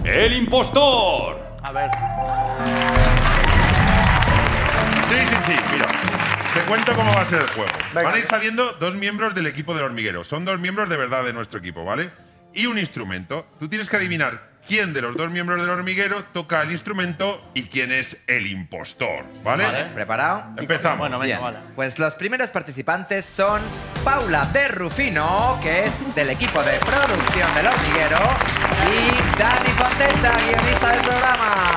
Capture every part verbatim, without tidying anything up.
el impostor. A ver. Sí, sí, sí, mira. Te cuento cómo va a ser el juego. Venga. Van a ir saliendo dos miembros del equipo del hormiguero. Son dos miembros de verdad de nuestro equipo, ¿vale? Y un instrumento. Tú tienes que adivinar quién de los dos miembros del hormiguero toca el instrumento y quién es el impostor, ¿vale? Vale, ¿preparado? Empezamos. Bueno, venga, Bien. vale. Pues los primeros participantes son Paula de Rufino, que es del equipo de producción del hormiguero, y Dani Fontecha, guionista del programa.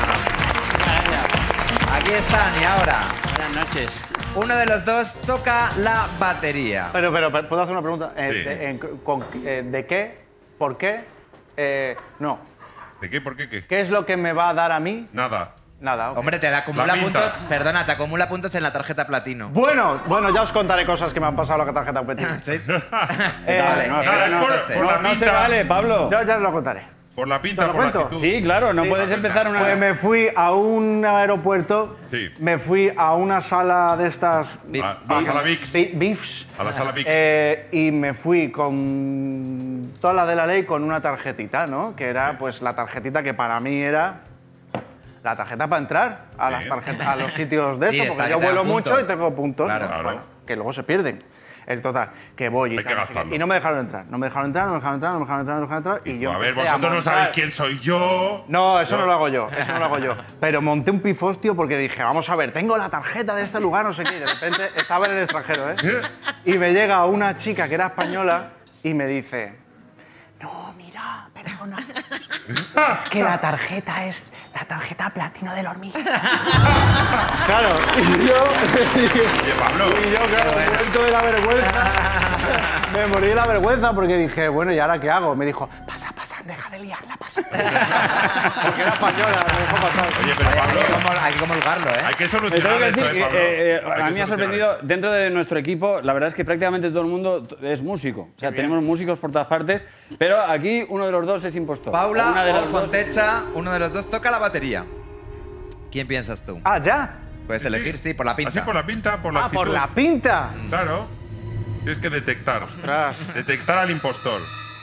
Aquí están y ahora. Buenas noches. Uno de los dos toca la batería. Pero, pero, pero, ¿puedo hacer una pregunta? Eh, Sí. de, en- con- eh, ¿De qué? ¿Por qué? Eh, no. ¿De qué? ¿Por qué? ¿Qué? ¿Qué es lo que me va a dar a mí? Nada. Nada. ok. Hombre, te da acumula La pinta. puntos. Perdona, te acumula puntos en la tarjeta platino. Bueno, bueno, ya os contaré cosas que me han pasado en la tarjeta petit. ¿Sí? Eh, Vale, no, eh, Nada, es no, por, entonces. por la No, no se pinta. vale, Pablo. Yo ya os lo contaré. Por la pinta, ¿Te lo por la cuento? actitud. Sí, claro, no Sí. puedes empezar una. Pues me fui a un aeropuerto, Sí. me fui a una sala de estas… A, a la sala VIX. Bi- Bifs. A la sala VIX. Eh, y me fui con toda la de la ley con una tarjetita, ¿no? Que era pues la tarjetita que para mí era la tarjeta para entrar a, las Sí. tarjetas, a los sitios de Sí, esto, está, porque que yo te dan vuelo mucho puntos. y tengo puntos, Claro. bueno, Claro. que luego se pierden. En total, que voy y Hay que tal, no sé qué. gastarlo. Y no me dejaron entrar, no me dejaron entrar, no me dejaron entrar, no me dejaron entrar, no me dejaron entrar. Y yo a ver, empecé a vosotros no montar- sabéis quién soy yo. No, eso no lo hago yo, eso no lo hago yo. Pero monté un pifostio porque dije, vamos a ver, tengo la tarjeta de este lugar, no sé qué. Y de repente estaba en el extranjero, ¿eh? Y me llega una chica que era española y me dice, no, mira, perdona. Es que la tarjeta es la tarjeta platino del hormiguero. Claro, y yo, Oye, Pablo. y yo, claro, muerto de la vergüenza. Me morí de la vergüenza porque dije, bueno, ¿y ahora qué hago? Me dijo, pasa, pasa, deja de liarla, pasa. Porque era española, me dejó pasar. Oye, pero Hay Pablo, que comul- hay que comulgarlo, ¿eh? hay que Te tengo solucionar que esto, decir ¿eh, que Pablo? eh, eh, Hay que a mí me ha solucionar sorprendido, esto. dentro de nuestro equipo, la verdad es que prácticamente todo el mundo es músico. O sea, tenemos músicos por todas partes, pero aquí uno de los dos es impostor. Paula Una de o las dos- Fontecha, uno de los dos toca la batería. ¿Quién piensas tú? Ah, ¿ya? Puedes Sí, elegir, sí, por la pinta. Así por la pinta, por la Ah, por actitud. la pinta. Claro. Tienes que detectar. Ostras. Detectar al impostor.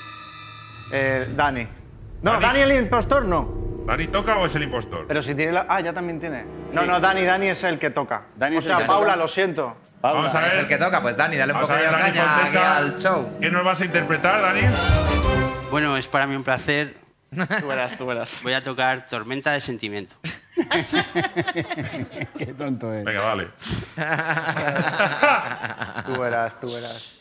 Eh, Dani. No, Dani. Dani el impostor no. ¿Dani toca o es el impostor? Pero si tiene la… Ah, ya también tiene. No, no, Dani, Dani es el que toca. Dani o es el sea, que Paula, toca. lo siento. Paula. Vamos a Es ver. el que toca, pues Dani, dale un Vamos poco a de ver, Dani caña aquí Fontecha. al show. ¿Qué nos vas a interpretar, Dani? Bueno, es para mí un placer. Tú verás, tú verás. Voy a tocar Tormenta de Sentimiento. Qué tonto es. Venga, dale. Tú verás, tú verás.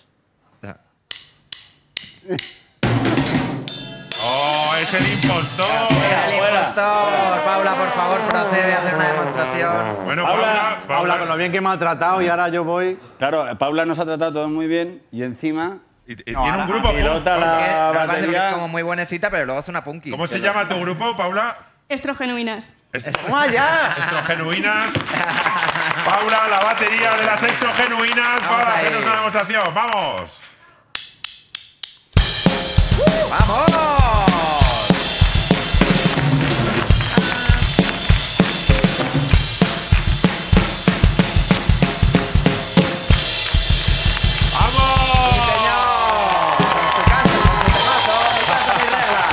¡Oh, es el impostor! El impostor. Paula, por favor, procede a hacer una demostración. Bueno, Paula, Paula, Paula, con lo bien que me ha tratado y ahora yo voy… Claro, Paula nos ha tratado todo muy bien y encima Y, y No, tiene un ahora- grupo. pilota Es que la nos parece que batería. es como muy buenecita, pero luego es una punky. ¿Cómo se llama tu grupo, Paula? Estrogenuinas. ¡Toma ya! Estrogenuinas. Paula, la batería de las estrogenuinas Vamos para ahí. hacernos una demostración. ¡Vamos! ¡Vamos! ¡Vamos! En tu caso, con tu temazo, mi caso, mi regla.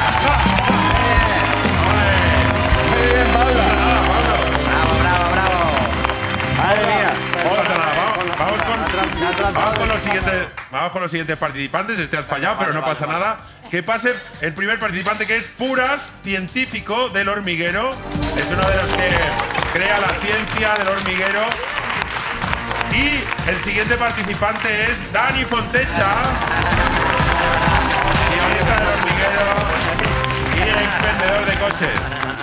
Muy bien, Paula. Bravo, bravo, bravo. Madre mía. No pasa nada, Vamos, vamos con, Me ha tratado vamos con de los siguientes, vamos con los siguientes participantes. Este has fallado, pero no pasa nada. Que pase el primer participante, que es Puras, científico del hormiguero. Es uno de los que crea la ciencia del hormiguero. Y el siguiente participante es Dani Fontecha, guionista del hormiguero y ex vendedor de coches.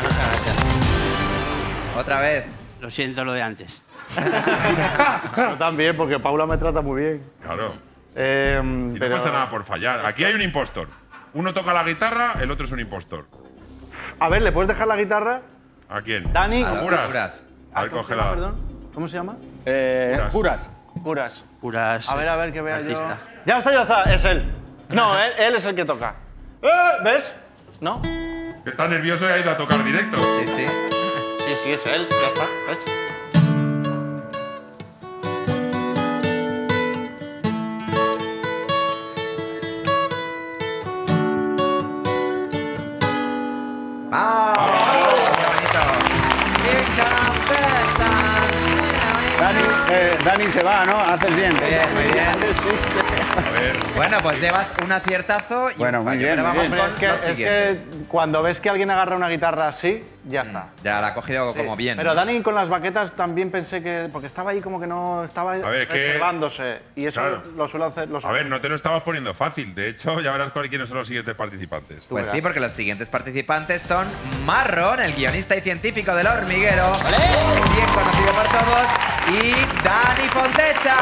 Otra vez. Lo siento lo de antes. Yo también, porque Paula me trata muy bien. Claro. Eh, Y no pero, pasa nada por fallar. Aquí hay un impostor. Uno toca la guitarra, el otro es un impostor. a ver, ¿le puedes dejar la guitarra? ¿A quién? Dani. ¿A A Puras? Puras. A ver, ¿Cómo se cógela. llama, perdón? ¿Cómo se llama? Eh, Puras. Puras. Puras. A ver, a ver, que vea artista. yo. Ya está, ya está, es él. No, él, él es el que toca. Eh, ¿Ves? ¿No? Que está nervioso y ha ido a tocar directo. Sí, sí. Sí, sí, es él. Ya está, ¿ves? ¡Vamos! ¡Qué bonito! Dani, eh, Dani se va, ¿no? Haces bien. Bien, muy bien. A ver. Bueno, pues llevas un aciertazo y Bueno, un muy fallo. bien, Ahora muy vamos bien. con Es que, los es siguientes. que cuando ves que alguien agarra una guitarra así, ya está. Ya la ha cogido como Sí. bien. Pero Dani con las baquetas también pensé que. Porque estaba ahí como que no. Estaba ver, es que- reservándose. Y eso Claro. lo suelo hacer. Lo A suelo ver, no te lo estabamos poniendo fácil. De hecho, ya verás cuál- quiénes son los siguientes participantes. Pues verás. sí, porque los siguientes participantes son Marron, el guionista y científico del hormiguero, bien conocido por todos, y Dani Fontecha.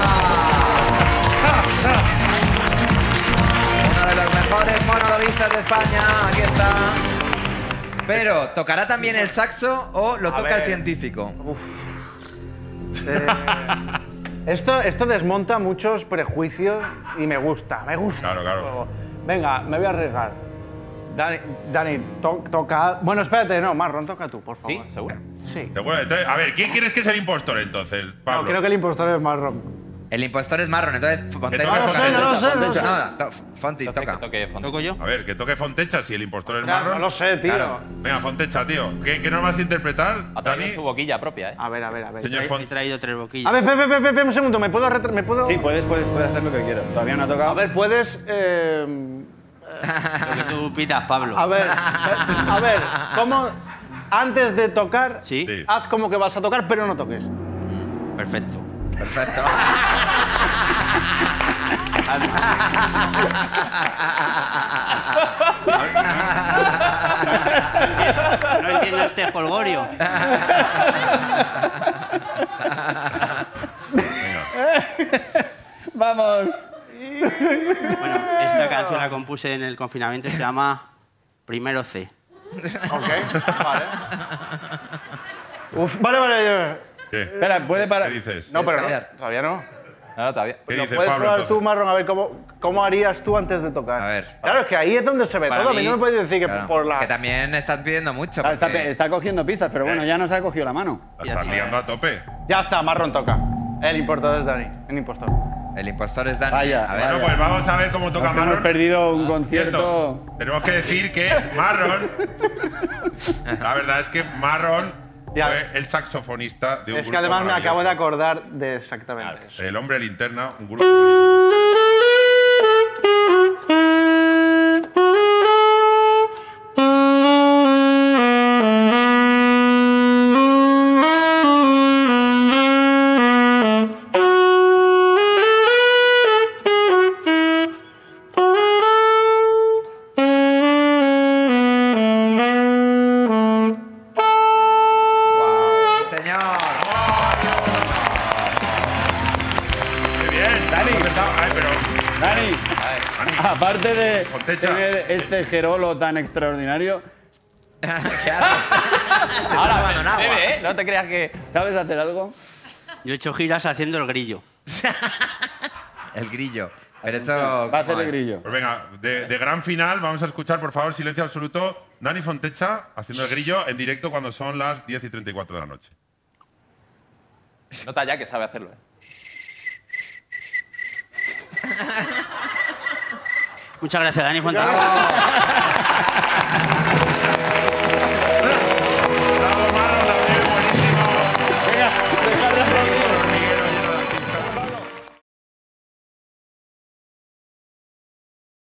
Uno de los mejores monologuistas de España, aquí está. Pero, ¿tocará también el saxo o lo A toca el ver. científico? Eh, esto, esto desmonta muchos prejuicios y me gusta, me gusta. Claro, este claro. juego. Venga, me voy a arriesgar. Dani, Dani to- toca. Bueno, espérate, no, Marron, toca tú, por favor. ¿Sí? ¿Seguro? Sí. ¿Seguro? Entonces, a ver, ¿quién quieres que es el impostor entonces, Pablo? No, creo que el impostor es Marron. El impostor es Marron, entonces Fontecha. No lo toca. sé, no lo sé, no lo sé. No, to- Fonti, Entonces, toca. que toque fondo. ¿Toco yo? A ver, que toque Fontecha si el impostor es Ostras, marrón. no lo sé, tío. Claro. Venga, Fontecha, tío. ¿Qué, qué nos vas a interpretar, Ha traído Dani? su boquilla propia, ¿eh? A ver, a ver, a ver. Señor He Font. traído tres boquillas. A ver, espera, espera, espera, un segundo, ¿me puedo retra- me puedo Sí, puedes, puedes, puedes hacer lo que quieras. Todavía no ha tocado. A ver, puedes eh, Lo que tú pitas, Pablo. a ver, a ver, ¿cómo antes de tocar ¿Sí? Sí. haz como que vas a tocar, pero no toques? Perfecto. Perfecto. No entiendo este jolgorio. Vamos. Bueno, esta canción la compuse en el confinamiento, se llama Primero C. Ok, vale. Uf, vale, vale. ya. ¿Qué? Espera, puede parar. ¿Qué dices? No, pero Estallar. no, todavía no. No, no, todavía. ¿Qué ¿Lo dice puedes Pablo probar tú, entonces? Marron? A ver, ¿cómo, cómo harías tú antes de tocar? A ver. Claro, es que ahí es donde se ve Para todo. A mí mí- no me puedes decir que Claro, por la... Que también estás pidiendo mucho. Claro, está, porque- está cogiendo pistas, pero bueno, ya nos ha cogido la mano. La estás liando a tope. Ya está, Marron toca. El impostor es Dani, el impostor. El impostor es Dani. Vaya, A ver, Bueno, pues vamos a ver cómo toca Nos hemos Marrón. perdido un Cierto. concierto. Tenemos que decir que Marrón. La verdad es que Marrón Ya. fue el saxofonista de un Es grupo que además me acabo de maravilloso. acordar de exactamente eso. El hombre linterna, un grupo. sí, señor. ¡Qué bien! Dani. Ay, pero. Dani, Dani, aparte de Fontecha. tener este gerolo tan extraordinario, ¿Qué haces? Ahora, tomando agua. bebe, ¿eh? No te creas que... ¿sabes hacer algo? Yo he hecho giras haciendo el grillo. El grillo. Pero eso. Va a hacer ¿cómo el es? grillo. Pues venga, de, de gran final vamos a escuchar, por favor, silencio absoluto. Dani Fontecha haciendo el grillo en directo cuando son las diez y treinta y cuatro de la noche. Nota ya que sabe hacerlo, ¿eh? Muchas gracias, Dani Fontana.